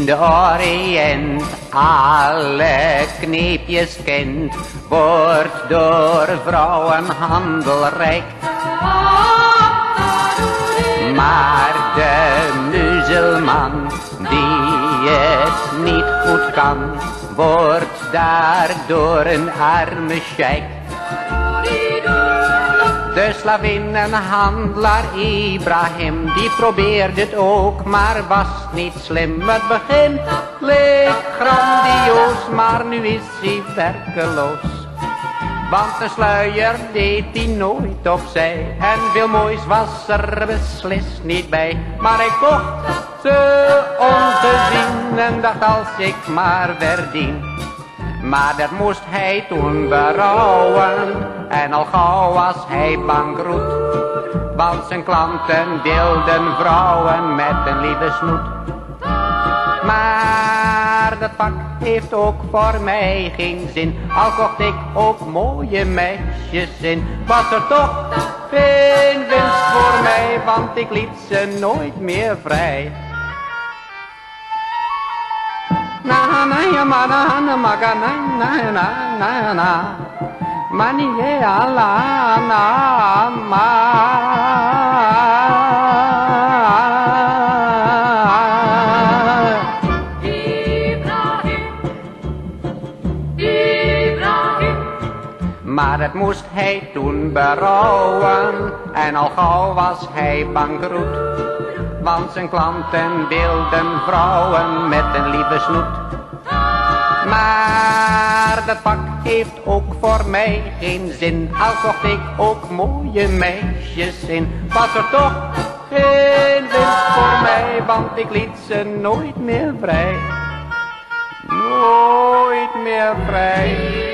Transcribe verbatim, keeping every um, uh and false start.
de Oriënt alle kneepjes kent, wordt door vrouwenhandel rijk. Maar de muzelman die het niet goed kan, wordt daardoor een arme sheik. De slavinnenhandelaar Ibrahim, die probeerde het ook, maar was niet slim. Het begin leek grandioos, maar nu is hij werkeloos. Want een sluier deed hij nooit opzij, en veel moois was er beslist niet bij. Maar hij kocht ze ongezien en dacht als ik maar verdien. Maar dat moest hij toen berouwen, en al gauw was hij bankroet. Want zijn klanten wilden vrouwen met een lieve snoet. Maar dat pak heeft ook voor mij geen zin, al kocht ik ook mooie meisjes in. Was er toch geen winst voor mij, want ik liet ze nooit meer vrij. Na na ya ma na na ma ga na na na na na ma ni ye ala na ma. Ibrahim, Ibrahim. Maar dat moest hij toen berouwen, en al gauw was hij bankroet. Want zijn klanten wilden vrouwen met een lieve snoet. Maar dat pak heeft ook voor mij geen zin, al kocht ik ook mooie meisjes in. Was er toch geen winst voor mij, want ik liet ze nooit meer vrij. Nooit meer vrij.